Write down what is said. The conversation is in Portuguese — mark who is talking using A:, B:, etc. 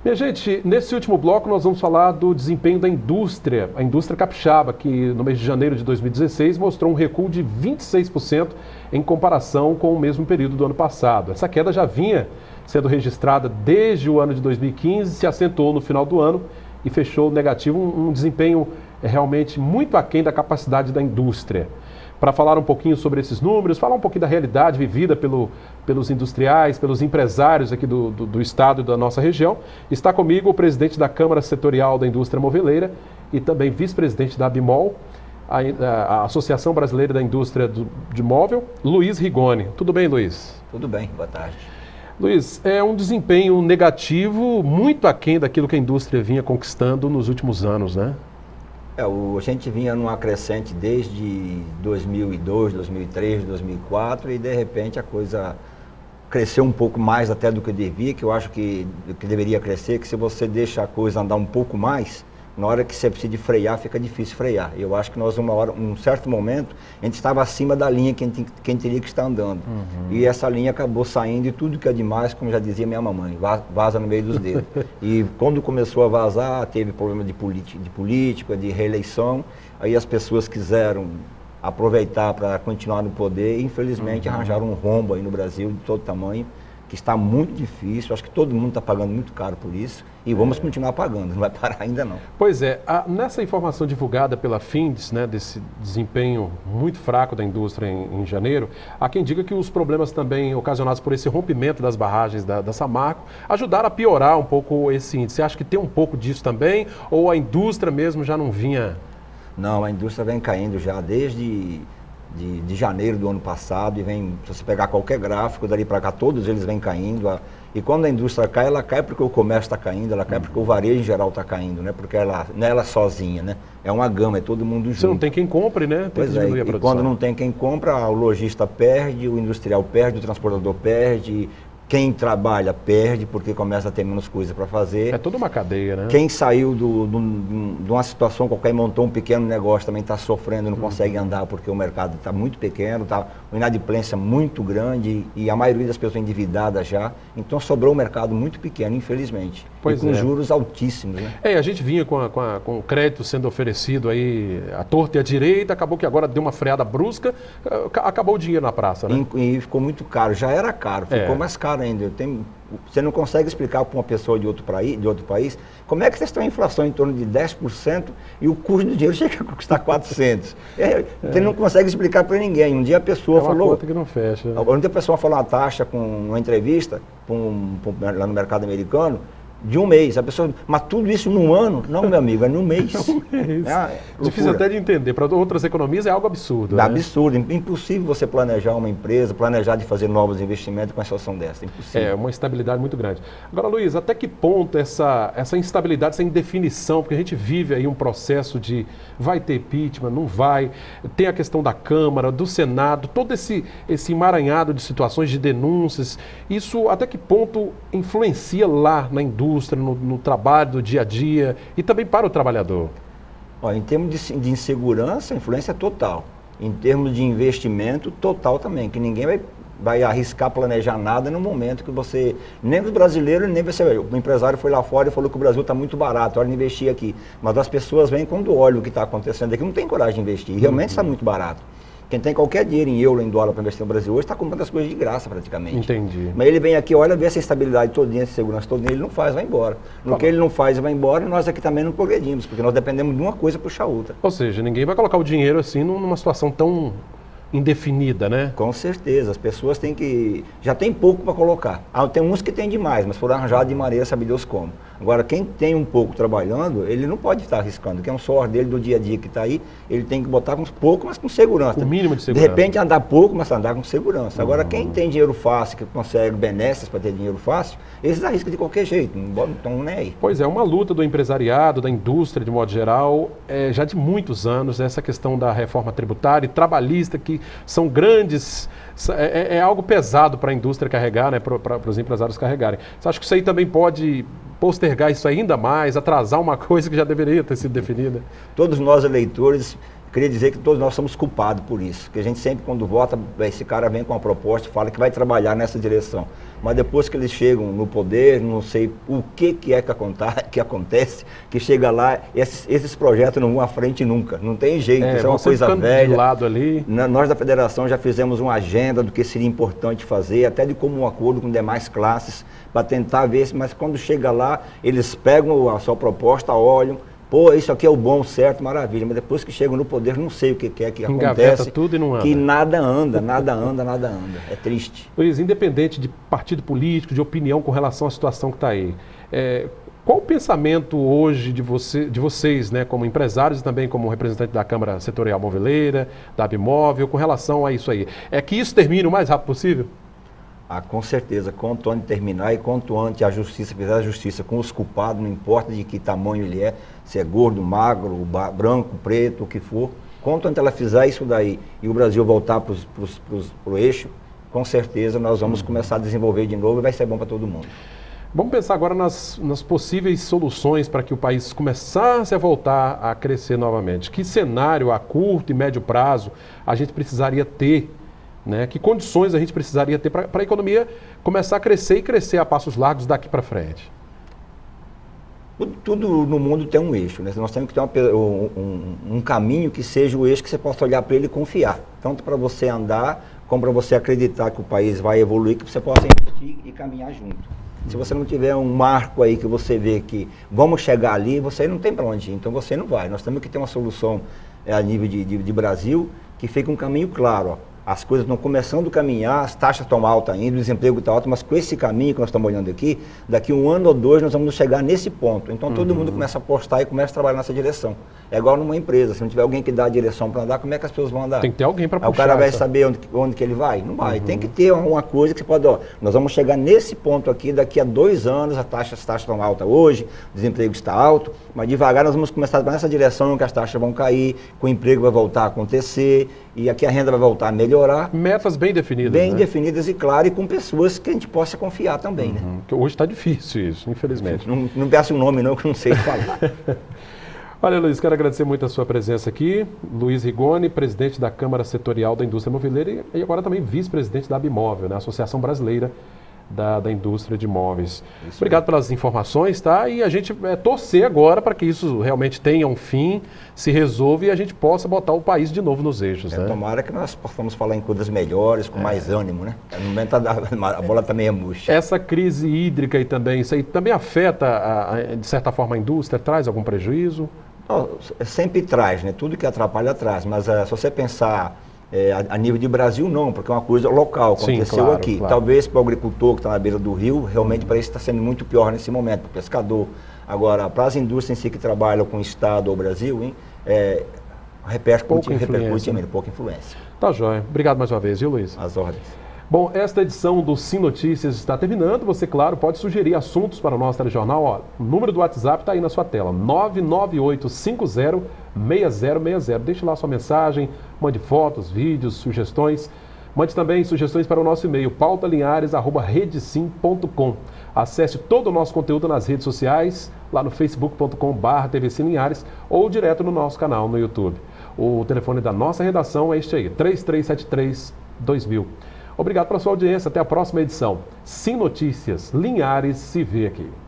A: Minha gente, nesse último bloco nós vamos falar do desempenho da indústria, a indústria capixaba, que no mês de janeiro de 2016 mostrou um recuo de 26% em comparação com o mesmo período do ano passado. Essa queda já vinha sendo registrada desde o ano de 2015, se acentuou no final do ano e fechou negativo, um desempenho realmente muito aquém da capacidade da indústria. Para falar um pouquinho sobre esses números, falar um pouquinho da realidade vivida pelos industriais, pelos empresários aqui do estado e da nossa região, está comigo o presidente da Câmara Setorial da Indústria Moveleira e também vice-presidente da ABIMOL, a Associação Brasileira da Indústria de Móvel, Luiz Rigoni. Tudo bem, Luiz?
B: Tudo bem, boa tarde.
A: Luiz, é um desempenho negativo muito aquém daquilo que a indústria vinha conquistando nos últimos anos, né?
B: A gente vinha numa crescente desde 2002, 2003, 2004 e de repente a coisa cresceu um pouco mais até do que devia, que eu acho que deveria crescer, que se você deixa a coisa andar um pouco mais, na hora que você precisa de frear, fica difícil frear. Eu acho que nós, um certo momento, a gente estava acima da linha que a gente teria que estar andando. E essa linha acabou saindo e tudo que é demais, como já dizia minha mamãe, vaza no meio dos dedos. E quando começou a vazar, teve problema de política, de reeleição, aí as pessoas quiseram aproveitar para continuar no poder e infelizmente arranjaram um rombo aí no Brasil de todo tamanho, que está muito difícil, acho que todo mundo está pagando muito caro por isso e vamos continuar pagando, não vai parar ainda não.
A: Pois é, nessa informação divulgada pela Findes, né, desse desempenho muito fraco da indústria em janeiro, há quem diga que os problemas também ocasionados por esse rompimento das barragens da Samarco ajudaram a piorar um pouco esse índice. Você acha que tem um pouco disso também ou a indústria mesmo já não vinha?
B: Não, a indústria vem caindo já desde de janeiro do ano passado e vem, se você pegar qualquer gráfico, dali para cá todos eles vêm caindo. E quando a indústria cai, ela cai porque o comércio está caindo, ela cai porque o varejo em geral está caindo, né? Porque não é ela sozinha, né? É uma gama, é todo mundo junto.
A: Você não tem quem compre, né? Tem
B: pois é, e quando não tem quem compra, o lojista perde, o industrial perde, o transportador perde, quem trabalha perde porque começa a ter menos coisa para fazer.
A: É toda uma cadeia, né?
B: Quem saiu de uma situação qualquer e montou um pequeno negócio também está sofrendo, não consegue andar porque o mercado está muito pequeno, está uma inadimplência muito grande e a maioria das pessoas endividadas já. Então sobrou um mercado muito pequeno, infelizmente.
A: Pois
B: e com juros altíssimos, né?
A: A gente vinha com o crédito sendo oferecido aí à torta e à direita, acabou que agora deu uma freada brusca, acabou o dinheiro na praça, né?
B: E ficou muito caro, já era caro, ficou mais caro ainda. Você não consegue explicar para uma pessoa de outro país como é que vocês estão em inflação em torno de 10% e o custo do dinheiro chega a custar 400. Você não consegue explicar para ninguém. Um dia a pessoa falou...
A: conta que não fecha.
B: Um dia a pessoa falou uma taxa com uma entrevista lá no mercado americano, de um mês. A pessoa, mas tudo isso num ano? Não, meu amigo, é num mês.
A: Difícil até de entender. Para outras economias é algo absurdo.
B: É absurdo. Impossível você planejar uma empresa, planejar de fazer novos investimentos com uma situação dessa. Impossível.
A: É uma instabilidade muito grande. Agora, Luiz, até que ponto essa instabilidade, essa indefinição, porque a gente vive aí um processo de vai ter impeachment, não vai, tem a questão da Câmara, do Senado, todo esse emaranhado de situações, de denúncias, isso até que ponto influencia lá na indústria, no trabalho do dia a dia e também para o trabalhador?
B: Em termos de insegurança, a influência é total. Em termos de investimento, total também, que ninguém vai arriscar planejar nada no momento que você, nem os brasileiros, nem você, o empresário foi lá fora e falou que o Brasil está muito barato, hora de investir aqui. Mas as pessoas vêm quando olham o que está acontecendo aqui, não tem coragem de investir, e realmente está muito barato. Quem tem qualquer dinheiro em euro, em dólar para investir no Brasil hoje, está comprando as coisas de graça praticamente.
A: Entendi.
B: Mas ele vem aqui, olha, vê essa estabilidade todinha, essa segurança todinha, ele não faz, vai embora. No que ele não faz e vai embora, nós aqui também não progredimos, porque nós dependemos de uma coisa para puxar outra.
A: Ou seja, ninguém vai colocar o dinheiro assim numa situação tão indefinida, né?
B: Com certeza, as pessoas têm que... Já tem pouco para colocar. Tem uns que tem demais, mas foram arranjados de maneira, sabe Deus como. Agora, quem tem um pouco trabalhando, ele não pode estar arriscando, que é um suor dele do dia a dia que está aí, ele tem que botar com pouco, mas com segurança.
A: O mínimo de segurança.
B: De repente andar pouco, mas andar com segurança. Agora, quem tem dinheiro fácil, que consegue benesses para ter dinheiro fácil, esses arriscam de qualquer jeito, não estão nem aí.
A: Pois é, uma luta do empresariado, da indústria de modo geral, já de muitos anos, essa questão da reforma tributária e trabalhista, que são grandes, é algo pesado para a indústria carregar, né, para os empresários carregarem. Você acha que isso aí também pode postergar isso ainda mais, atrasar uma coisa que já deveria ter sido definida?
B: Todos nós eleitores, queria dizer que todos nós somos culpados por isso, que a gente sempre quando vota, esse cara vem com uma proposta, fala que vai trabalhar nessa direção. mas depois que eles chegam no poder, não sei o que é que acontece, que chega lá, esses projetos não vão à frente nunca, não tem jeito, isso é uma coisa velha.
A: De lado ali.
B: Nós da federação já fizemos uma agenda do que seria importante fazer, até de comum acordo com demais classes, para tentar ver, mas quando chega lá, eles pegam a sua proposta, olham, pô, isso aqui é o bom, certo, maravilha, mas depois que chegam no poder, não sei o que é que acontece,
A: tudo e não anda.
B: Que nada anda, é triste.
A: Luiz, independente de partido político, de opinião com relação à situação que está aí, qual o pensamento hoje de vocês, né, como empresários e também como representante da Câmara Setorial Moveleira, da Abimóvel, com relação a isso aí? É que isso termine o mais rápido possível?
B: Ah, com certeza, quanto antes terminar e quanto antes a justiça fizer a justiça com os culpados, não importa de que tamanho ele é, se é gordo, magro, branco, preto, o que for, quanto antes ela fizer isso daí e o Brasil voltar para o eixo, com certeza nós vamos começar a desenvolver de novo e vai ser bom para todo mundo.
A: Vamos pensar agora nas possíveis soluções para que o país começasse a voltar a crescer novamente. Que cenário a curto e médio prazo a gente precisaria ter? Né? Que condições a gente precisaria ter para a economia começar a crescer e crescer a passos largos daqui para frente?
B: Tudo no mundo tem um eixo, né? Nós temos que ter um caminho que seja o eixo que você possa olhar para ele e confiar. Tanto para você andar, como para você acreditar que o país vai evoluir, que você possa investir e caminhar junto. Se você não tiver um marco aí que você vê que vamos chegar ali, você não tem para onde ir, então você não vai. Nós temos que ter uma solução a nível de Brasil que fique um caminho claro, ó. As coisas estão começando a caminhar, as taxas estão altas ainda, o desemprego está alto, mas com esse caminho que nós estamos olhando aqui, daqui 1 ano ou 2 nós vamos chegar nesse ponto. Então todo mundo começa a apostar e começa a trabalhar nessa direção. É igual numa empresa, se não tiver alguém que dá a direção para andar, como é que as pessoas vão andar?
A: Tem que ter alguém para puxar.
B: O cara vai saber onde que ele vai? Não vai. Tem que ter uma coisa que você pode, ó, nós vamos chegar nesse ponto aqui, daqui a 2 anos, as taxas estão altas hoje, o desemprego está alto, mas devagar nós vamos começar nessa direção, que as taxas vão cair, que o emprego vai voltar a acontecer, e aqui a renda vai voltar a melhorar.
A: Metas bem definidas.
B: Bem definidas e claras, e com pessoas que a gente possa confiar também, né?
A: Porque hoje está difícil isso, infelizmente.
B: Não peço o nome não, que eu não sei falar.
A: Olha, Luiz, quero agradecer muito a sua presença aqui. Luiz Rigoni, presidente da Câmara Setorial da Indústria Moveleira e agora também vice-presidente da Abimóvel, né? Associação Brasileira da Indústria de Móveis. Isso. Obrigado pelas informações, tá? E a gente torcer agora para que isso realmente tenha um fim, se resolva e a gente possa botar o país de novo nos eixos, né?
B: Tomara que nós possamos falar em coisas melhores, com mais ânimo, né? No momento a bola também é murcha.
A: Essa crise hídrica e também, isso aí também afeta, de certa forma, a indústria? Traz algum prejuízo?
B: Não, sempre traz, né? Tudo que atrapalha traz, mas se você pensar a nível de Brasil, não, porque é uma coisa local, aconteceu. Sim, claro, aqui. Claro. Talvez para o agricultor que está na beira do rio, realmente parece que está sendo muito pior nesse momento, para o pescador. Agora, para as indústrias em si que trabalham com o Estado ou Brasil, hein, repercute pouca influência.
A: Tá jóia. Obrigado mais uma vez, viu, Luiz?
B: As ordens.
A: Bom, esta edição do Sim Notícias está terminando. Você, claro, pode sugerir assuntos para o nosso telejornal. Ó, o número do WhatsApp está aí na sua tela, 998506060. Deixe lá sua mensagem, mande fotos, vídeos, sugestões. Mande também sugestões para o nosso e-mail, pautalinhares@redesim.com. Acesse todo o nosso conteúdo nas redes sociais, lá no facebook.com/tvclinhares ou direto no nosso canal no YouTube. O telefone da nossa redação é este aí, 3373-2000. Obrigado pela sua audiência. Até a próxima edição. Sim Notícias. Linhares se vê aqui.